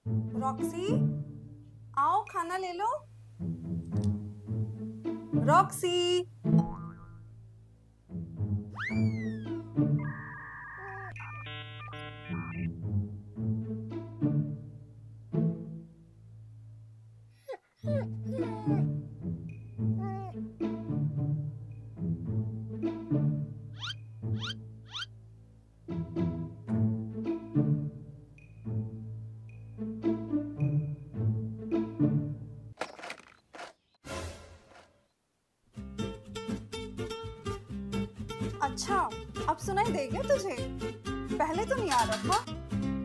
Roxy, आओ खाना ले लो। रॉक्सी। अच्छा, अब सुनाई दे गया तुझे? पहले तो नहीं आ रहा था।